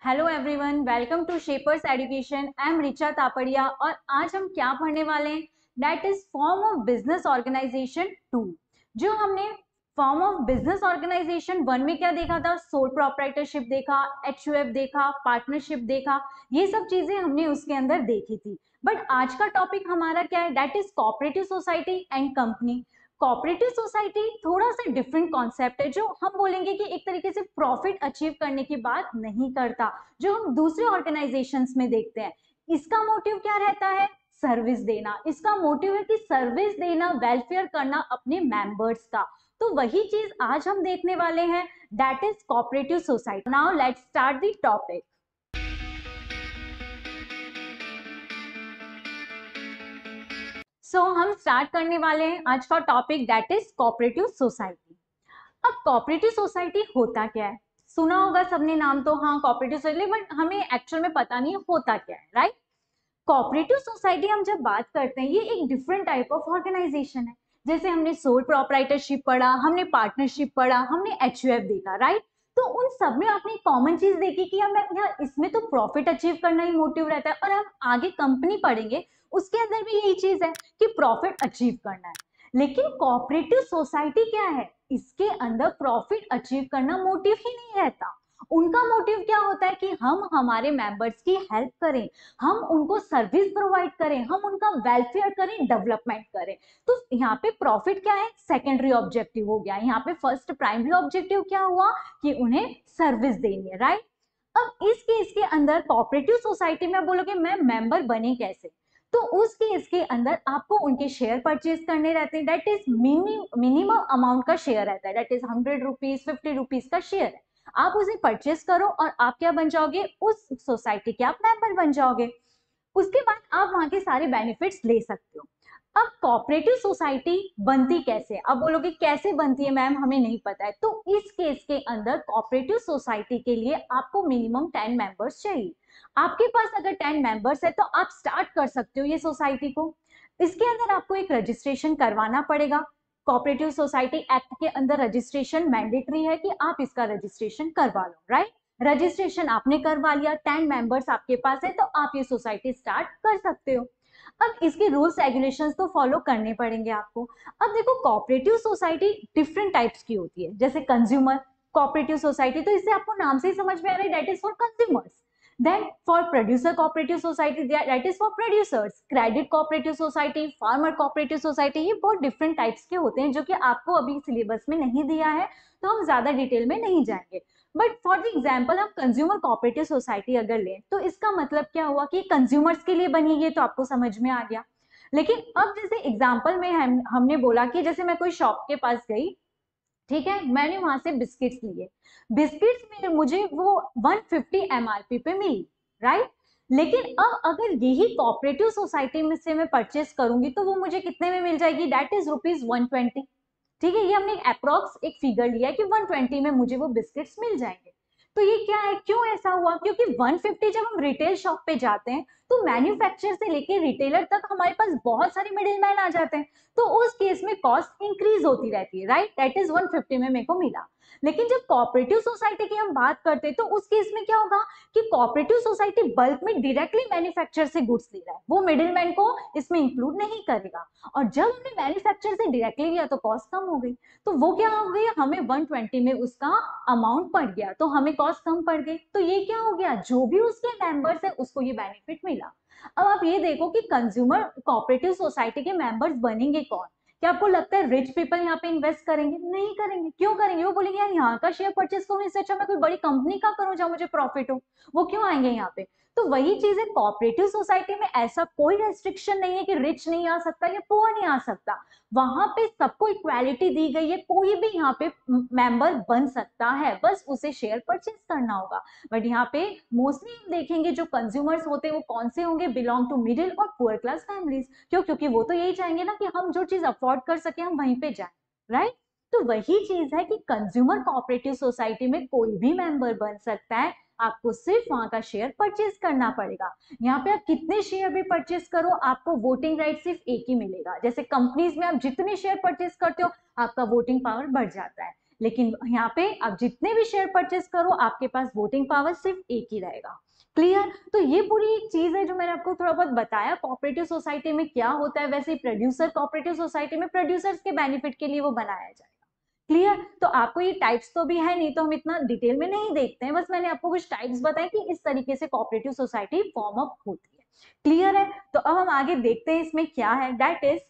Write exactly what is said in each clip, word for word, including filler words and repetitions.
Hello everyone, welcome to Shapers education. I am Richa Tapadia और आज हम क्या पढ़ने वाले हैं, that is form of business organisation two. जो हमने form of business organisation one में क्या देखा था, सोल प्रोप्राइटरशिप देखा, एच यू एफ देखा, पार्टनरशिप देखा, ये सब चीजें हमने उसके अंदर देखी थी। बट आज का टॉपिक हमारा क्या है, that is cooperative society and company. Cooperative society थोड़ा सा डिफरेंट कॉन्सेप्ट है, जो हम बोलेंगे कि एक तरीके से प्रॉफिट अचीव करने की बात नहीं करता, जो हम दूसरे ऑर्गेनाइजेशंस में देखते हैं। इसका मोटिव क्या रहता है, सर्विस देना। इसका मोटिव है कि सर्विस देना, वेलफेयर करना अपने मेंबर्स का। तो वही चीज आज हम देखने वाले हैं, that is cooperative society. Now let's start the topic. So so, हम स्टार्ट करने वाले हैं आज का टॉपिक, दैट इज कोऑपरेटिव सोसाइटी। अब कोऑपरेटिव सोसाइटी होता क्या है, सुना होगा सबने नाम तो, हाँ कोऑपरेटिव सोसाइटी, बट हमें एक्चुअल में पता नहीं होता क्या है, राइट। कोऑपरेटिव सोसाइटी हम जब बात करते हैं, ये एक डिफरेंट टाइप ऑफ ऑर्गेनाइजेशन है। जैसे हमने सोल प्रोप्राइटरशिप पढ़ा, हमने पार्टनरशिप पढ़ा, हमने एच यू एफ देखा, राइट। तो उन सब में आपने कॉमन चीज देखी कि हम यहाँ इसमें तो प्रॉफिट अचीव करना ही मोटिव रहता है, और हम आगे कंपनी पढ़ेंगे उसके अंदर भी यही चीज है कि प्रॉफिट अचीव करना है। लेकिन कोऑपरेटिव सोसाइटी क्या है, इसके अंदर प्रॉफिट अचीव करना मोटिव ही नहीं रहता। उनका मोटिव क्या होता है कि हम हमारे मेंबर्स की हेल्प करें, हम उनको सर्विस प्रोवाइड करें, हम उनका वेलफेयर करें, डेवलपमेंट करें। तो यहाँ पे प्रॉफिट क्या है, सेकेंडरी ऑब्जेक्टिव हो गया। यहाँ पे फर्स्ट प्राइमरी ऑब्जेक्टिव क्या हुआ कि उन्हें सर्विस देनी है, राइट। अब इस केस के अंदर कोऑपरेटिव सोसाइटी में बोलोगे मैं मेंबर बने कैसे, तो उस केस के अंदर आपको उनके शेयर परचेज करने रहते हैं। दैट इज मिनिमम अमाउंट का शेयर रहता है, that is hundred rupees fifty rupees का शेयर है। आप उसे परचेस करो और आप क्या बन जाओगे, उस सोसाइटी के आप मेंबर बन जाओगे। उसके बाद आप वहां के सारे बेनिफिट्स ले सकते हो। अब कोऑपरेटिव सोसाइटी बनती कैसे, अब बोलोगे कैसे बनती है मैम, हमें नहीं पता है। तो इस केस के अंदर कोऑपरेटिव सोसाइटी के लिए आपको मिनिमम टेन मेंबर्स चाहिए। आपके पास अगर टेन मेंबर्स है तो आप स्टार्ट कर सकते हो ये सोसाइटी को। इसके अंदर आपको एक रजिस्ट्रेशन करवाना पड़ेगा। कोऑपरेटिव सोसाइटी एक्ट के अंदर रजिस्ट्रेशन मैंडेटरी है कि आप इसका रजिस्ट्रेशन करवा लो, राइट। रजिस्ट्रेशन आपने करवा लिया, टेन मेंबर्स आपके पास है, तो आप ये सोसाइटी स्टार्ट कर सकते हो। अब इसके रूल्स रेगुलेशंस तो फॉलो करने पड़ेंगे आपको। अब देखो कोऑपरेटिव सोसाइटी डिफरेंट टाइप्स की होती है, जैसे कंज्यूमर कोऑपरेटिव सोसाइटी, तो इससे आपको नाम से ही समझ में आ रहा है, that is for consumers. Then for producer cooperative society, that is for producers. Credit cooperative society, farmer cooperative society, ये बहुत डिफरेंट टाइप्स के होते हैं जो कि आपको अभी सिलेबस में नहीं दिया है, तो हम ज्यादा डिटेल में नहीं जाएंगे। बट फॉर द एग्जाम्पल हम कंज्यूमर कोऑपरेटिव सोसाइटी अगर लें, तो इसका मतलब क्या हुआ कि कंज्यूमर्स के लिए बनी, ये तो आपको समझ में आ गया। लेकिन अब जैसे एग्जाम्पल में हम हमने बोला कि जैसे मैं कोई शॉप के पास गई, ठीक है, मैंने वहां से बिस्किट्स लिए, बिस्किट्स में मुझे वो वन फिफ्टी एमआरपी पे मिली, राइट। लेकिन अब अगर यही कोऑपरेटिव सोसाइटी में से मैं परचेस करूंगी तो वो मुझे कितने में मिल जाएगी, that is rupees one twenty. ठीक है, ये हमने अप्रोक्स एक फिगर लिया है कि वन ट्वेंटी में मुझे वो बिस्किट्स मिल जाएंगे। तो ये क्या है, क्यों ऐसा हुआ, क्योंकि वन फिफ्टी जब हम रिटेल शॉप पे जाते हैं तो मैन्युफैक्चरर से लेके रिटेलर तक हमारे पास बहुत सारे मिडिल मैन आ जाते हैं, तो उस केस में कॉस्ट इंक्रीज होती रहती है, right. That is one fifty में मेरे को मिला। लेकिन जब कोऑपरेटिव सोसाइटी की हम बात करते हैं तो उस केस में क्या होगा कि कोऑपरेटिव सोसाइटी बल्क में डायरेक्टली मैन्युफैक्चरर से गुड्स ले रहा है, वो मिडिलमैन को इसमें इंक्लूड नहीं करेगा। और जब हमने मैन्युफैक्चरर से डायरेक्टली लिया तो कॉस्ट कम हो गई, तो वो क्या हो गई, हमें वन ट्वेंटी में उसका अमाउंट पड़ गया, तो हमें कॉस्ट कम पड़ गई। तो ये क्या हो गया, जो भी उसके मेंबर्स है उसको ये बेनिफिट मिला। अब आप ये देखो कि कंज्यूमर कोऑपरेटिव सोसाइटी के मेंबर्स बनेंगे कौन, क्या आपको लगता है रिच पीपल यहाँ पे इन्वेस्ट करेंगे, नहीं करेंगे। क्यों करेंगे, वो बोलेंगे यार यहाँ का शेयर परचेस करूँ, इससे अच्छा मैं कोई बड़ी कंपनी का करूँ जहाँ मुझे प्रॉफिट हो। वो क्यों आएंगे यहाँ पे। तो वही चीज है, कोऑपरेटिव सोसाइटी में ऐसा कोई रेस्ट्रिक्शन नहीं है कि रिच नहीं आ सकता या पुअर नहीं आ सकता, वहां पे सबको इक्वालिटी दी गई है, कोई भी यहाँ पे मेंबर बन सकता है, बस उसे शेयर परचेस करना होगा। बट यहाँ पे मोस्टली हम देखेंगे जो कंज्यूमर्स होते हैं वो कौन से होंगे, बिलोंग टू मिडिल और पुअर क्लास फैमिलीज। क्यों, क्योंकि वो तो यही चाहेंगे ना कि हम जो चीज अफोर्ड कर सके हम वहीं पे जाए, राइट। तो वही चीज है कि कंज्यूमर कोऑपरेटिव सोसाइटी में कोई भी मेंबर बन सकता है, आपको सिर्फ वहां का शेयर परचेज करना पड़ेगा। यहाँ पे आप कितने शेयर भी परचेज करो आपको वोटिंग राइट सिर्फ एक ही मिलेगा। जैसे कंपनीज में आप जितने शेयर परचेज करते हो आपका वोटिंग पावर बढ़ जाता है। लेकिन यहाँ पे आप जितने भी शेयर परचेस करो आपके पास वोटिंग पावर सिर्फ एक ही रहेगा। क्लियर? तो ये पूरी एक चीज है जो मैंने आपको थोड़ा बहुत बताया कोऑपरेटिव सोसाइटी में क्या होता है। वैसे प्रोड्यूसर कोऑपरेटिव सोसाइटी में प्रोड्यूसर्स के बेनिफिट के लिए वो बनाया जाएगा। क्लियर? तो आपको ये टाइप्स तो भी है नहीं तो हम इतना डिटेल में नहीं देखते हैं, बस मैंने आपको कुछ टाइप्स बताए कि इस तरीके से कोऑपरेटिव सोसाइटी फॉर्म अप होती है। क्लियर है? तो अब हम आगे देखते हैं इसमें क्या है। That is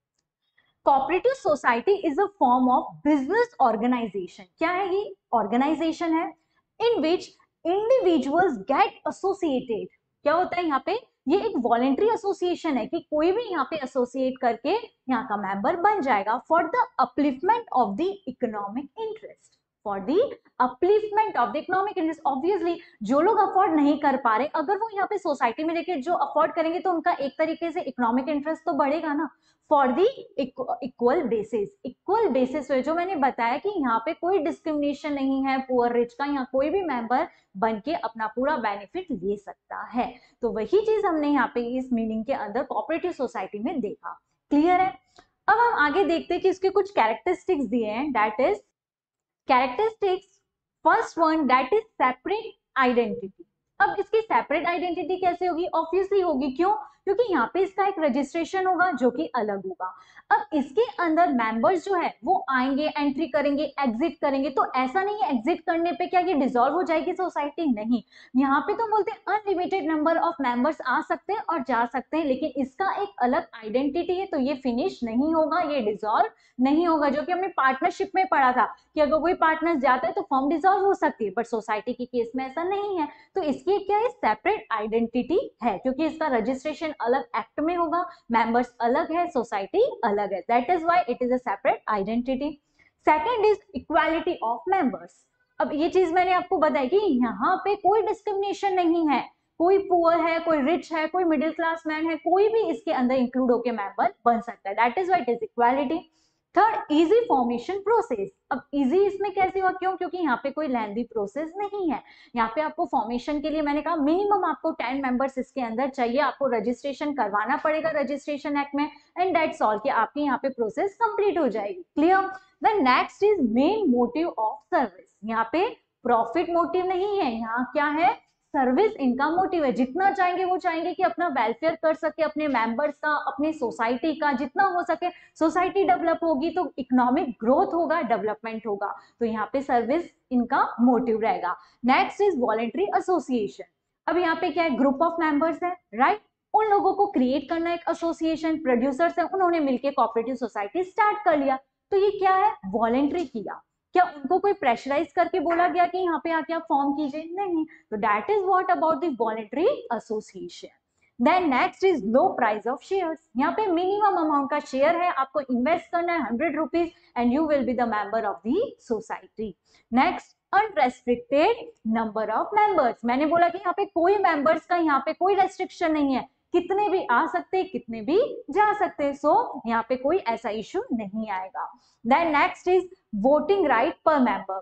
cooperative society is a form of business organization. क्या है ये? ऑर्गेनाइजेशन है in which individuals get associated. क्या होता है यहाँ पे? ये एक वॉलेंट्री एसोसिएशन है कि कोई भी यहाँ पे एसोसिएट करके यहाँ का मेंबर बन जाएगा for the upliftment of the economic interest. For the upliftment of the economic interest. Obviously जो लोग अफोर्ड नहीं कर पा रहे, अगर वो यहाँ पे सोसाइटी में लेके जो अफोर्ड करेंगे तो उनका एक तरीके से इकोनॉमिक इंटरेस्ट तो बढ़ेगा ना। For the equal basis. Equal basis जो मैंने बताया कि यहाँ पे कोई डिस्क्रिमिनेशन नहीं है पुअर रिच का, यहाँ कोई भी मेंबर बन के अपना पूरा बेनिफिट ले सकता है। तो वही चीज हमने यहाँ पे इस मीनिंग के अंदर कोऑपरेटिव सोसाइटी में देखा। क्लियर है? अब हम आगे देखते हैं कि इसके कुछ कैरेक्टरिस्टिक्स दिए हैं। That is characteristics, first one that is separate identity. अब इसकी सेपरेट आइडेंटिटी कैसे होगी? ऑब्वियसली होगी। क्यों? क्योंकि यहाँ पे इसका एक रजिस्ट्रेशन होगा जो कि अलग होगा। अब इसके अंदर मेंबर्स जो है वो आएंगे, एंट्री करेंगे, एग्जिट करेंगे। तो ऐसा नहीं है एग्जिट करने पे क्या ये डिसॉल्व हो जाएगी सोसाइटी? नहीं, यहाँ पे तो बोलते हैं अनलिमिटेड नंबर ऑफ मेंबर्स आ सकते हैं और जा सकते हैं, लेकिन इसका एक अलग आइडेंटिटी है तो ये फिनिश नहीं होगा, ये डिसॉल्व नहीं होगा। जो कि हमने पार्टनरशिप में पढ़ा था कि अगर कोई पार्टनर जाता है तो फॉर्म डिसॉल्व हो सकती है, बट सोसाइटी के केस में ऐसा नहीं है। तो इसकी क्या है? सेपरेट आइडेंटिटी है, क्योंकि इसका रजिस्ट्रेशन अलग एक्ट में होगा, मेंबर्स अलग है, सोसाइटी अलग है। That is why it is a separate identity. Second is equality of members. अब ये चीज मैंने आपको बताई कि यहाँ पे कोई डिस्क्रिमिनेशन नहीं है, कोई पुअर है, कोई रिच है, कोई मिडिल क्लास मैन है, कोई भी इसके अंदर इंक्लूड होकर मेंबर बन सकता है। That is why it is equality. Third, easy formation process. अब इजी इसमें कैसे हुआ? क्यों? क्योंकि यहाँ पे कोई लेंथी प्रोसेस नहीं है। यहाँ पे आपको फॉर्मेशन के लिए मैंने कहा मिनिमम आपको टेन मेंबर्स इसके अंदर चाहिए, आपको रजिस्ट्रेशन करवाना पड़ेगा रजिस्ट्रेशन एक्ट में, एंड दैट्स ऑल कि आपकी यहाँ पे प्रोसेस कंप्लीट हो जाएगी। Clear? The next is main motive of service. यहाँ पे प्रॉफिट मोटिव नहीं है, यहाँ क्या है? सर्विस इनका मोटिव है। जितना चाहेंगे वो चाहेंगे कि अपना वेलफेयर कर सके, अपने मेंबर्स का, अपनी सोसाइटी का, जितना हो सके। सोसाइटी डेवलप होगी तो इकोनॉमिक ग्रोथ होगा, डेवलपमेंट होगा, तो यहाँ पे सर्विस इनका मोटिव रहेगा। Next is voluntary association. अब यहाँ पे क्या है? ग्रुप ऑफ मेंबर्स है, राइट? उन लोगों को क्रिएट करना एक एसोसिएशन, प्रोड्यूसर्स है, उन्होंने मिलकर कोऑपरेटिव सोसाइटी स्टार्ट कर लिया। तो ये क्या है? वॉलेंट्री किया। क्या उनको कोई प्रेशराइज करके बोला गया कि यहाँ पे आके आप फॉर्म कीजिए? नहीं। तो that is what about the voluntary association. Then next is low price of shares. यहाँ पे मिनिमम अमाउंट का शेयर है, आपको इन्वेस्ट करना है hundred rupees and you will be the member of the society. Next, unrestricted number of members. मैंने बोला कि यहाँ पे कोई मेंबर्स का यहाँ पे कोई रेस्ट्रिक्शन नहीं है, कितने भी आ सकते, कितने भी जा सकते। सो so, यहाँ पे कोई ऐसा इश्यू नहीं आएगा। Then next is voting right per member.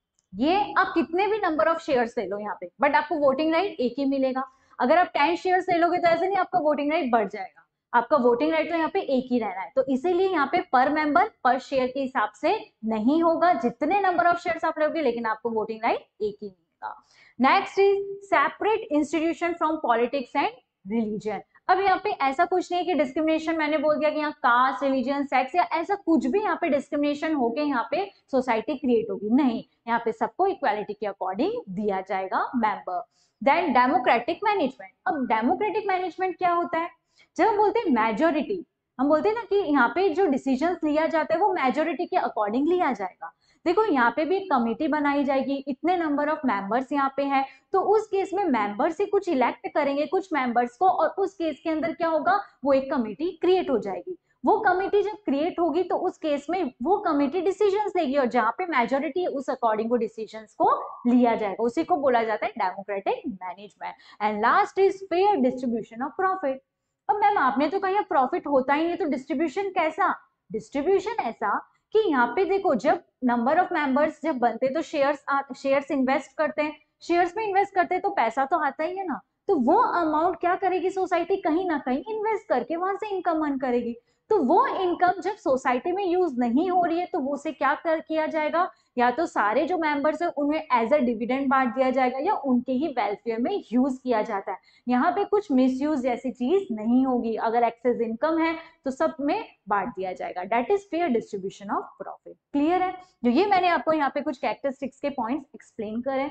ये आप कितने भी नंबर ऑफ शेयर्स ले लो यहाँ पे, बट आपको वोटिंग राइट एक ही मिलेगा। अगर आप टेन शेयर्स ले लोगे तो ऐसे नहीं, आपका वोटिंग राइट बढ़ जाएगा, आपका वोटिंग राइट तो यहाँ पे एक ही रहना है। तो इसीलिए यहाँ पे पर मेंबर पर शेयर के हिसाब से नहीं होगा, जितने नंबर ऑफ शेयर्स आप लोगे, लेकिन आपको वोटिंग राइट एक ही मिलेगा। Next is separate institution from politics and religion. अब यहाँ पे ऐसा कुछ नहीं है कि डिस्क्रिमिनेशन, मैंने बोल दिया कि यहाँ कास्ट, रिलीजन, सेक्स या ऐसा कुछ भी यहाँ पे डिस्क्रिमिनेशन होके यहाँ पे सोसाइटी क्रिएट होगी, नहीं। यहाँ पे सबको इक्वालिटी के अकॉर्डिंग दिया जाएगा मेंबर। Then democratic management. अब डेमोक्रेटिक मैनेजमेंट क्या होता है? जब हम बोलते हैं मेजोरिटी, हम बोलते हैं ना कि यहाँ पे जो डिसीजंस लिया जाता है वो मेजोरिटी के अकॉर्डिंग लिया जाएगा। देखो यहाँ पे भी एक कमेटी बनाई जाएगी, इतने नंबर ऑफ मेंबर्स यहाँ पे हैं, तो उस केस में मेंबर्स ही कुछ इलेक्ट करेंगे कुछ मेंबर्स को, और उस केस के अंदर क्या होगा? वो एक कमेटी क्रिएट हो जाएगी। वो कमेटी जब क्रिएट होगी तो उस केस में वो कमेटी डिसीजंस लेगी, और जहाँ पे मेजोरिटी है उस अकॉर्डिंग वो डिसीजंस को लिया जाएगा, उसी को बोला जाता है democratic management. And last is fair distribution of profit. अब मैम आपने तो कहा प्रॉफिट होता ही नहीं, तो डिस्ट्रीब्यूशन कैसा? डिस्ट्रीब्यूशन ऐसा कि यहाँ पे देखो, जब नंबर ऑफ मेंबर्स जब बनते तो शेयर्स शेयर्स इन्वेस्ट करते हैं, शेयर्स में इन्वेस्ट करते हैं तो पैसा तो आता ही है ना, तो वो अमाउंट क्या करेगी सोसाइटी? कहीं ना कहीं इन्वेस्ट करके वहां से इनकम अर्न करेगी। तो वो इनकम जब सोसाइटी में यूज नहीं हो रही है तो वो उसे क्या कर किया जाएगा, या तो सारे जो मेंबर्स है उनमें एज अ डिविडेंड बांट दिया जाएगा या उनके ही वेलफेयर में यूज किया जाता है। यहाँ पे कुछ मिसयूज जैसी चीज नहीं होगी, अगर एक्सेस इनकम है तो सब में बांट दिया जाएगा। That is fair distribution of profit. Clear है? तो ये मैंने आपको यहाँ पे कुछ कैरेक्टरिस्टिक्स के पॉइंट्स एक्सप्लेन करे।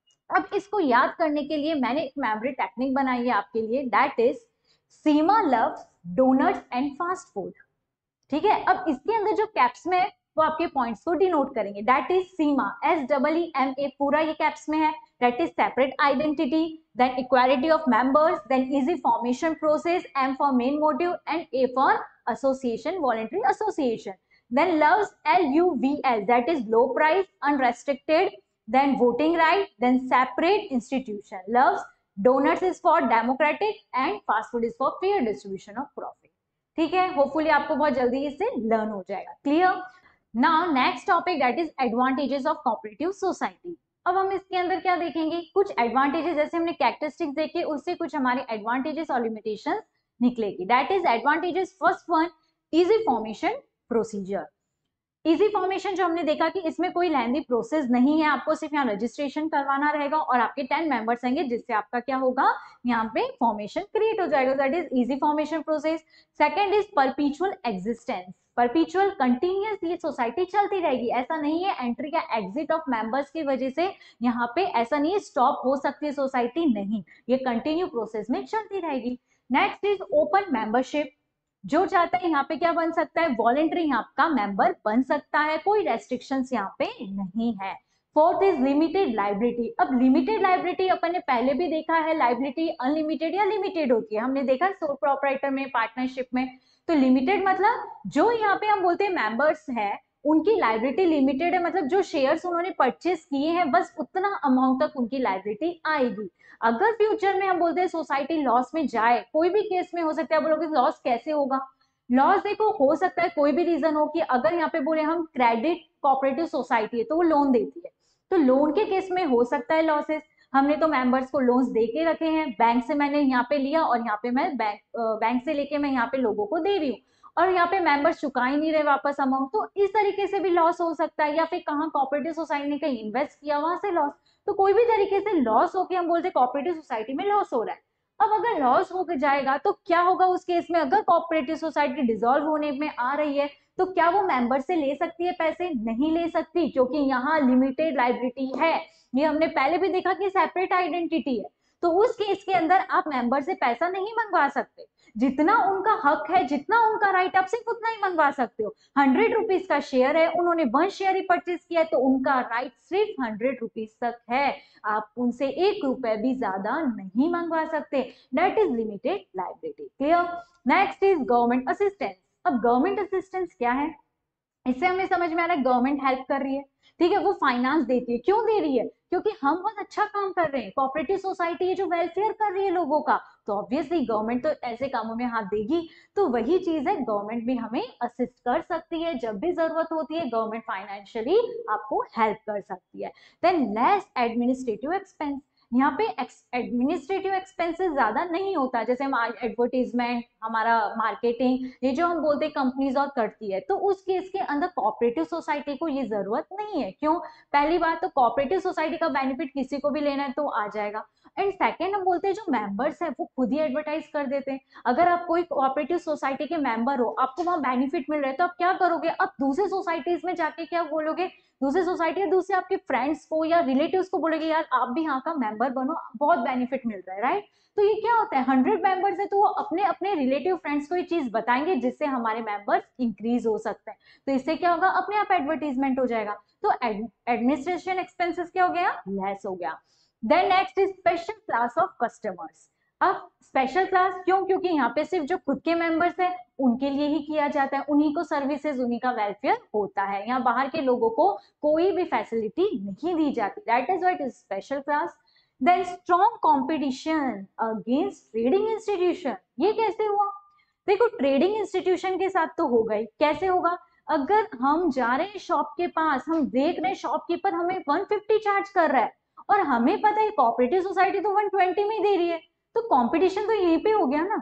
अब इसको याद करने के लिए मैंने एक मेमोरी टेक्निक बनाई है आपके लिए, that is Seema loves donuts and fast food. ठीक है, अब इसके अंदर जो कैप्स में है वो आपके पॉइंट्स को डिनोट करेंगे। That is Seema, S double E M A पूरा ये कैप्स में है। That is separate identity, then equality of members, then easy formation process, M for main motive and A for association, voluntary association. Then loves, L U V L, that is low price, unrestricted, then voting right, then separate institution. Loves, donuts is for democratic and fast food is for fair distribution of profit. ठीक है, hopefully आपको बहुत जल्दी इससे learn हो जाएगा। Clear? Now next topic that is advantages of cooperative society. अब हम इसके अंदर क्या देखेंगे, कुछ एडवांटेजेस, जैसे हमने कैरेक्टरिस्टिक्स देखे उससे कुछ हमारे एडवांटेजेस और लिमिटेशंस निकलेगी। That is advantages, first one, easy formation procedure. Easy formation जो हमने देखा कि इसमें कोई लेंदी प्रोसेस नहीं है, आपको सिर्फ यहाँ रजिस्ट्रेशन करवाना रहेगा और आपके टेन मेंबर्स होंगे जिससे आपका क्या होगा, यहाँ पे फॉर्मेशन क्रिएट हो जाएगा। That is easy formation process. Second is perpetual existence, perpetual continuous ये सोसाइटी चलती रहेगी, ऐसा नहीं है एंट्री या एग्जिट ऑफ मेंबर्स की वजह से यहाँ पे ऐसा नहीं है स्टॉप हो सकती है सोसाइटी, नहीं, ये कंटिन्यू प्रोसेस में चलती रहेगी। नेक्स्ट इज ओपन मेंबरशिप, जो चाहता है यहाँ पे क्या बन सकता है, वॉलेंट्री यहाँ का मेंबर बन सकता है, कोई रेस्ट्रिक्शंस यहाँ पे नहीं है। Fourth is limited liability. अब लिमिटेड लाइबिलिटी अपन ने पहले भी देखा है, लाइबिलिटी अनलिमिटेड या लिमिटेड होती है, हमने देखा सोल प्रोप्राइटर में, पार्टनरशिप में। तो लिमिटेड मतलब जो यहाँ पे हम बोलते हैं मेंबर्स है उनकी लाइबिलिटी लिमिटेड है, मतलब जो शेयर्स उन्होंने परचेस किए हैं बस उतना अमाउंट तक उनकी लाइबिलिटी आएगी। अगर फ्यूचर में हम बोलते हैं सोसाइटी लॉस में जाए, कोई भी केस में हो सकता है, बोलोगे लॉस कैसे होगा, लॉस देखो हो सकता है कोई भी रीजन हो कि अगर यहाँ पे बोले हम क्रेडिट कोऑपरेटिव सोसाइटी है तो वो लोन देती है, तो लोन के केस में हो सकता है लॉसेस। हमने तो मेंबर्स को लोन्स दे के रखे हैं, बैंक से मैंने यहाँ पे लिया और यहाँ पे मैं बैंक बैंक से लेके मैं यहाँ पे लोगों को दे रही हूँ और यहाँ पे मेंबर्स चुका ही नहीं रहे वापस अमाउंट, तो इस तरीके से भी लॉस हो सकता है। या फिर कहाँ कोऑपरेटिव सोसाइटी ने कहीं इन्वेस्ट किया वहां से लॉस, तो कोई भी तरीके से लॉस होके हम बोलते हैं कोऑपरेटिव सोसाइटी में लॉस हो रहा है। अब अगर लॉस हो जाएगा तो क्या होगा उस केस में, अगर कोऑपरेटिव सोसाइटी डिसॉल्व होने में आ रही है तो क्या वो मेंबर से ले सकती है पैसे, नहीं ले सकती, क्योंकि यहाँ लिमिटेड लाइबिलिटी है। ये हमने पहले भी देखा कि सेपरेट आइडेंटिटी है, तो उस केस के अंदर आप मेंबर से पैसा नहीं मंगवा सकते, जितना उनका हक है, जितना उनका राइट, आप सिर्फ उतना ही मंगवा सकते हो। हंड्रेड रुपीज का शेयर है, उन्होंने वन शेयर ही परचेज किया है तो उनका राइट सिर्फ हंड्रेड रुपीज तक है, आप उनसे एक रुपए भी ज्यादा नहीं मंगवा सकते। That is limited liability. Clear? Next is government assistance. अब गवर्नमेंट असिस्टेंस क्या है, इससे हमें समझ में आ रहा है गवर्नमेंट हेल्प कर रही है, ठीक है, वो फाइनेंस देती है। क्यों दे रही है? क्योंकि हम बहुत अच्छा काम कर रहे हैं, कोऑपरेटिव सोसाइटी है जो वेलफेयर कर रही है लोगों का, तो ऑब्वियसली गवर्नमेंट तो ऐसे कामों में हाथ देगी। तो वही चीज है, गवर्नमेंट भी हमें असिस्ट कर सकती है, जब भी जरूरत होती है गवर्नमेंट फाइनेंशियली आपको हेल्प कर सकती है। देन लेस एडमिनिस्ट्रेटिव एक्सपेंस, यहाँ पे एडमिनिस्ट्रेटिव एक्सपेंसेस ज्यादा नहीं होता, जैसे हम एडवर्टीजमेंट, हमारा मार्केटिंग, ये जो हम बोलते हैं कंपनीज और करती है, तो उस केस के अंदर कोऑपरेटिव सोसाइटी को ये जरूरत नहीं है। क्यों? पहली बात तो कोऑपरेटिव सोसाइटी का बेनिफिट किसी को भी लेना है तो आ जाएगा, एंड सेकेंड हम बोलते हैं जो मेंबर्स है वो खुद ही एडवर्टाइज कर देते हैं। अगर आप कोई कोऑपरेटिव सोसाइटी के मेंबर हो, आपको वहां बेनिफिट मिल रहा है, तो आप क्या करोगे, आप दूसरे सोसाइटीज में जाके क्या बोलोगे, दूसरे सोसाइटी या दूसरे आपके फ्रेंड्स को या रिलेटिव्स को बोलोगे यार आप भी यहाँ का मेंबर बनो, बहुत बेनिफिट मिल रहा है, राइट? तो ये क्या होता है, हंड्रेड मेंबर्स है तो वो अपने अपने रिलेटिव फ्रेंड्स को ये चीज बताएंगे जिससे हमारे मेंबर्स इंक्रीज हो सकते हैं, तो इससे क्या होगा, अपने आप एडवर्टीजमेंट हो जाएगा। तो एडमिनिस्ट्रेशन एक्सपेंसेस क्या हो गया, लेस हो गया। Then next is special class of customers. अब स्पेशल क्लास क्यों, क्योंकि यहाँ पे सिर्फ जो खुद के मेंबर्स है उनके लिए ही किया जाता है, उन्हीं को सर्विसेज, उन्हीं का वेलफेयर होता है, यहाँ बाहर के लोगों को कोई भी फैसिलिटी नहीं दी जाती। That is what is special class. Then strong competition against trading institution. ये कैसे हुआ, देखो ट्रेडिंग इंस्टीट्यूशन के साथ तो हो गई, कैसे होगा, अगर हम जा रहे हैं शॉप के पास, हम देख रहे हैं शॉपकीपर हमें वन फिफ्टी चार्ज कर रहा है और हमें पता है कोऑपरेटिव सोसाइटी तो वन ट्वेंटी में दे रही है, तो कंपटीशन तो यहीं पे हो गया ना,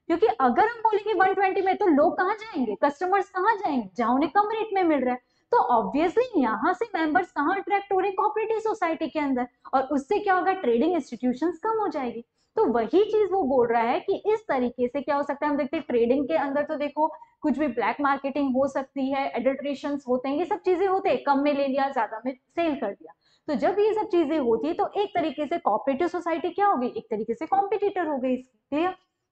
क्योंकि अगर हम बोलेंगे वन ट्वेंटी में तो लोग कहाँ जाएंगे, कस्टमर्स कहाँ जाएंगे, जहां उन्हें कम रेट में मिल रहा है। तो ऑब्वियसली यहाँ से मेंबर्स कहाँ अट्रैक्ट हो रहे हैं, कोऑपरेटिव सोसाइटी के अंदर, और उससे क्या होगा, ट्रेडिंग इंस्टीट्यूशंस कम हो जाएगी। तो वही चीज वो बोल रहा है कि इस तरीके से क्या हो सकता है। हम देखते हैं ट्रेडिंग के अंदर तो देखो कुछ भी ब्लैक मार्केटिंग हो सकती है, एडल्ट्रेशन होते हैं, ये सब चीजें होते हैं, कम में ले लिया ज्यादा में सेल कर दिया। तो जब ये सब चीजें होती है तो एक तरीके से कोऑपरेटिव सोसाइटी क्या होगी, एक तरीके से कॉम्पिटिटर हो गई। Clear?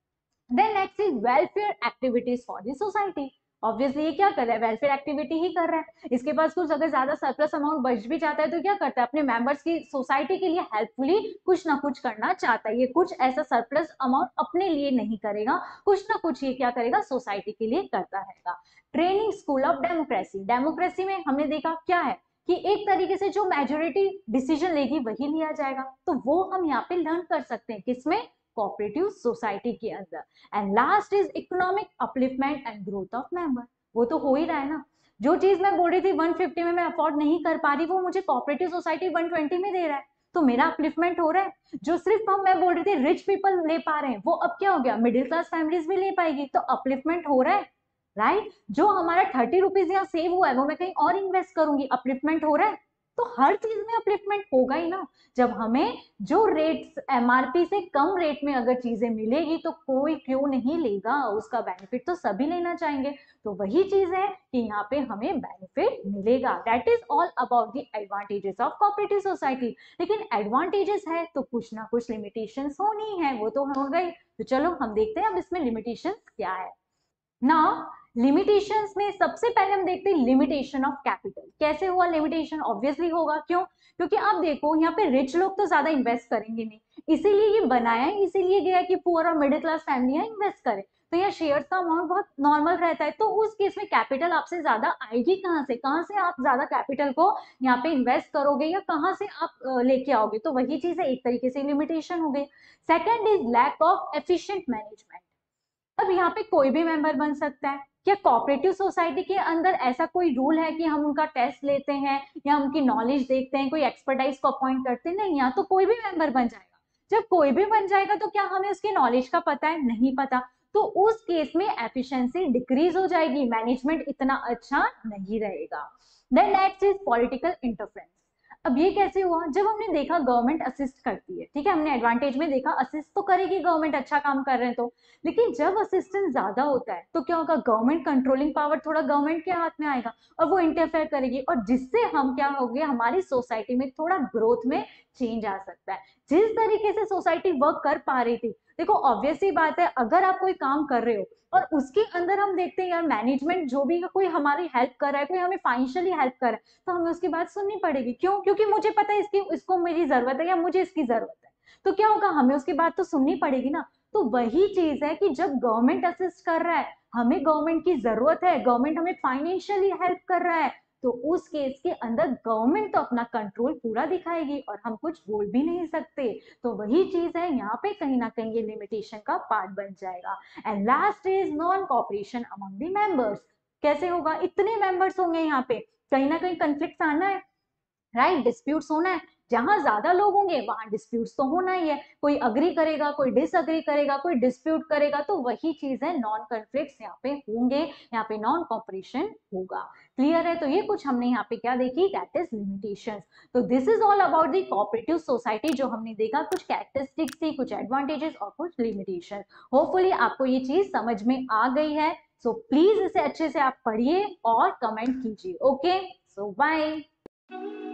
Then next is welfare activities for the society. Obviously ये क्या कर रहा है, वेलफेयर एक्टिविटी ही कर रहा है। इसके पास कुछ अगर ज्यादा सरप्लस अमाउंट बच भी जाता है तो क्या करता है, अपने मेंबर्स की सोसाइटी के लिए हेल्पफुली कुछ ना कुछ करना चाहता है। ये कुछ ऐसा सरप्लस अमाउंट अपने लिए नहीं करेगा, कुछ ना कुछ ये क्या करेगा, सोसाइटी के लिए करता रहेगा। Training school of democracy. Democracy में हमने देखा क्या है कि एक तरीके से जो मेजोरिटी डिसीजन लेगी वही लिया जाएगा, तो वो हम यहाँ पे लर्न कर सकते हैं किसमें, कोऑपरेटिव सोसाइटी के अंदर। And last is economic upliftment and growth of member. वो तो हो ही रहा है ना, जो चीज मैं बोल रही थी वन फिफ्टी में मैं अफोर्ड नहीं कर पा रही, वो मुझे कोऑपरेटिव सोसाइटी वन ट्वेंटी में दे रहा है, तो मेरा अपलिफ्टमेंट हो रहा है। जो सिर्फ हम मैं बोल रही थी रिच पीपल ले पा रहे हैं, वो अब क्या हो गया, मिडिल क्लास फैमिलीज भी ले पाएगी, तो अपलिफ्टमेंट हो रहा है, राइट right? जो हमारा थर्टी रुपीज यहाँ सेव हुआ है वो मैं कहीं और इन्वेस्ट करूंगी, अपलिफ्टमेंट हो रहा है। तो हर चीज में अपलिफ्टमेंट होगा ही ना। जब हमें जो रेट एमआरपी से कम रेट में अगर चीजें मिलेगी तो कोई क्यों नहीं लेगा, उसका बेनिफिट तो सभी लेना चाहेंगे। तो वही चीज है कि यहाँ पे हमें बेनिफिट मिलेगा। That is all about the advantages of cooperative society. लेकिन एडवांटेजेस है तो कुछ ना कुछ लिमिटेशंस होनी है, वो तो हो गई। तो चलो हम देखते हैं अब इसमें लिमिटेशंस क्या है ना। लिमिटेशंस में सबसे पहले हम देखते हैं लिमिटेशन ऑफ कैपिटल। कैसे हुआ लिमिटेशन, ऑब्वियसली होगा, क्यों, क्योंकि आप देखो यहाँ पे रिच लोग तो ज्यादा इन्वेस्ट करेंगे नहीं, इसीलिए ये बनाया है, इसीलिए गया कि पुअर और मिडिल क्लास फैमिलियां इन्वेस्ट करें। तो यहाँ शेयर्स का अमाउंट बहुत नॉर्मल रहता है, तो उस केस में कैपिटल आपसे ज्यादा आएगी कहाँ से, कहाँ से आप ज्यादा कैपिटल को यहाँ पे इन्वेस्ट करोगे या कहाँ से आप लेके आओगे। तो वही चीज है, एक तरीके से लिमिटेशन हो गई। Second is lack of efficient management. अब यहाँ पे कोई भी मेंबर बन सकता है। क्या कोऑपरेटिव सोसाइटी के अंदर ऐसा कोई रूल है कि हम उनका टेस्ट लेते हैं या उनकी नॉलेज देखते हैं, कोई एक्सपर्टाइज को अपॉइंट करते हैं? नहीं, यहाँ तो कोई भी मेंबर बन जाएगा। जब कोई भी बन जाएगा तो क्या हमें उसकी नॉलेज का पता है? नहीं पता। तो उस केस में एफिशिएंसी डिक्रीज हो जाएगी, मैनेजमेंट इतना अच्छा नहीं रहेगा। Then next is political interference. अब ये कैसे हुआ, जब हमने देखा गवर्नमेंट असिस्ट करती है, ठीक है, हमने एडवांटेज में देखा असिस्ट तो करेगी गवर्नमेंट, अच्छा काम कर रहे हैं तो। लेकिन जब असिस्टेंस ज्यादा होता है तो क्या होगा, गवर्नमेंट कंट्रोलिंग पावर थोड़ा गवर्नमेंट के हाथ में आएगा और वो इंटरफेयर करेगी, और जिससे हम क्या हो गए, हमारी सोसाइटी में थोड़ा ग्रोथ में चेंज आ सकता है। जिस तरीके से सोसाइटी वर्क कर पा रही थी, देखो ऑब्वियस सी बात है, अगर आप कोई काम कर रहे हो और उसके अंदर हम देखते हैं यार मैनेजमेंट जो भी कोई हमारी हेल्प कर रहा है, कोई हमें फाइनेंशियली हेल्प कर रहा है, तो हमें उसकी बात सुननी पड़ेगी। क्यों? क्योंकि मुझे पता है इसकी इसको मेरी जरूरत है या मुझे इसकी जरूरत है, तो क्या होगा, हमें उसकी बात तो सुननी पड़ेगी ना। तो वही चीज है कि जब गवर्नमेंट असिस्ट कर रहा है, हमें गवर्नमेंट की जरूरत है, गवर्नमेंट हमें फाइनेंशियली हेल्प कर रहा है, तो उस केस के अंदर गवर्नमेंट तो अपना कंट्रोल पूरा दिखाएगी और हम कुछ बोल भी नहीं सकते। तो वही चीज है, यहाँ पे कहीं ना कहीं ये लिमिटेशन का पार्ट बन जाएगा। And last is non cooperation among the members. कैसे होगा, इतने मेंबर्स होंगे यहाँ पे, कहीं ना कहीं कंफ्लिक्ट आना है, राइट, डिस्प्यूट्स होना है। जहां ज्यादा लोग होंगे वहां डिस्प्यूट्स तो होना ही है, कोई अग्री करेगा, कोई डिसअग्री करेगा, कोई डिस्प्यूट करेगा, तो वही चीज है, नॉन कॉन्फ्लिक्ट्स यहाँ पे होंगे, यहाँ पे नॉन कॉपरेशन होगा। क्लियर है? तो ये कुछ हमने यहाँ पे क्या देखी, दैट इज लिमिटेशंस। तो this is all about the cooperative society, जो हमने देखा, कुछ कैरेक्टरिस्टिक्स थी, कुछ एडवांटेजेस और कुछ लिमिटेशन। होपफुली आपको ये चीज समझ में आ गई है। सो so, प्लीज इसे अच्छे से आप पढ़िए और कमेंट कीजिए। Okay, so bye.